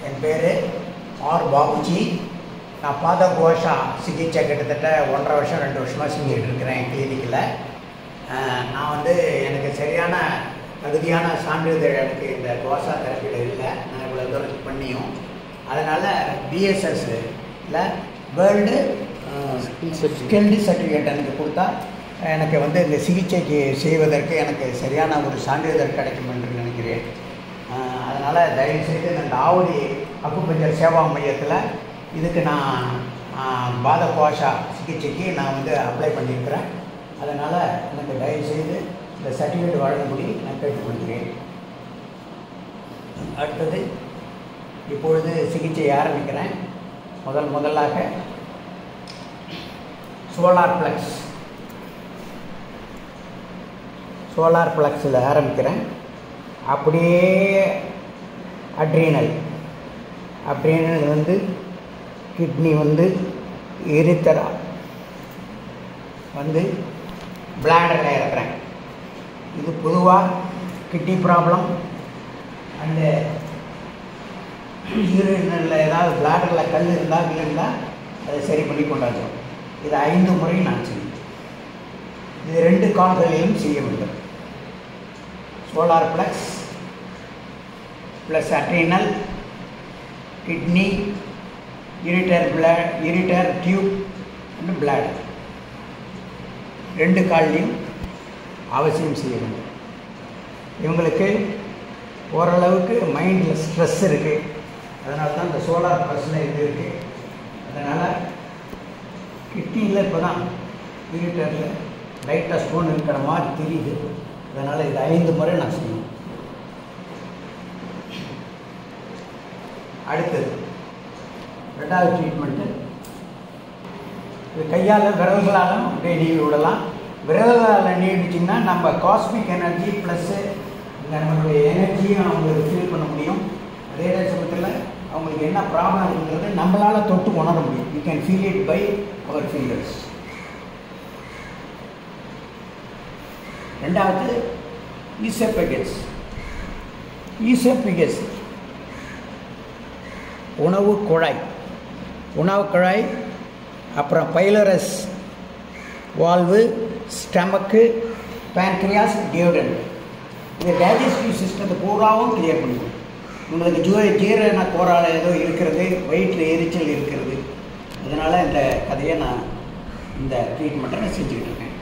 என் பேர் ஆர் பாபுஜி. நான் பார்த்த Gua-Sha சிகிச்சை கிட்டத்தட்ட 1.5 வருஷம் 2 வருஷமாக செஞ்சுட்டு இருக்கிறேன் கிளினிக்கில். நான் எனக்கு சரியான தகுதியான சான்றிதழ் எனக்கு இந்த Gua-Sha தெரப்பியில் இல்லை. நான் இவ்வளோ தூரம் பண்ணியும் அதனால் பிஎஸ்எஸ்ல வேர்ல்டு ஸ்கில்டு சர்டிஃபிகேட் எனக்கு கொடுத்தா எனக்கு இந்த சிகிச்சைக்கு செய்வதற்கு எனக்கு சரியான ஒரு சான்றிதழ் கிடைக்கும் என்று நினைக்கிறேன். அதனால் தயவுசெய்து இந்த ஆவடி அக்குபஞ்சர் சேவா மையத்தில் இதுக்கு நான் Gua-Sha சிகிச்சைக்கு நான் அப்ளை பண்ணியிருக்கிறேன். அதனால் எனக்கு தயவுசெய்து இந்த சர்டிஃபிகேட் வழங்கும்படி நான் கேட்டுக்கொள்கிறேன். அடுத்தது இப்பொழுது சிகிச்சையை ஆரம்பிக்கிறேன். முதலாக சோலார் ப்ளக்ஸில் ஆரம்பிக்கிறேன். அப்படியே அட்ரீனல் கிட்னி எரித்தரா பிளாடரில் இருக்கிறேன். இது பொதுவாக கிட்னி ப்ராப்ளம் அண்டு யூரினில் ஏதாவது பிளாடரில் கல் இருந்தால் அதை சரி பண்ணி கொண்டாடுறோம். இது 5 முறை நான் செய்வேன். இது 2 கால்களிலும் செய்ய வேண்டும். Solar plexus plus adrenal kidney ureter tube and bladder 2 கால்லையும் அவசியம் செய்ய வேண்டும். இவங்களுக்கு ஓரளவுக்கு மைண்டில் ஸ்ட்ரெஸ் இருக்குது. அதனால தான் இந்த சோலார் ப்ளஸில் இது இருக்குது. அதனால் கிட்னியில் இப்போ தான் யூரிட்டரில் லைட்டாக ஸ்டோன் இருக்கிற மாதிரி தெரியுது. அதனால் இது 5 முறை நான் செய்யணும். அடுத்தது 2வது ட்ரீட்மெண்ட்டு. இது கையால் விரல்களாலும் அப்படியே நீவி விடலாம். விரல்களால் நீவிச்சிங்கன்னா நம்ம காஸ்மிக் எனர்ஜி ப்ளஸ்ஸு நம்மளுடைய எனர்ஜியும் அவங்களுக்கு ஃபீல் பண்ண முடியும். அதே சமயத்தில் அவங்களுக்கு என்ன ப்ராப்ளம் இருக்குங்கிறது நம்மளால் தொட்டு உணர முடியும். You can feel it by our fingers. 2வது ஈசோபேகஸ் உணவு குழாய், அப்புறம் பைலரஸ் வால்வு, ஸ்டமக்கு, பேன்க்ரியாஸ், டியோடன்ட். இந்த டைஜஸ்டிவ் சிஸ்டத்தை பூராவும் கிளியர் பண்ணிக்கும். உங்களுக்கு ஜீரண கோளாறு ஏதோ இருக்கிறது, வயிற்றில் எரிச்சல் இருக்கிறது. அதனால் இந்த கதையை நான் இந்த ட்ரீட்மெண்ட்டை நான் செஞ்சுக்கிட்டு இருக்கேன்.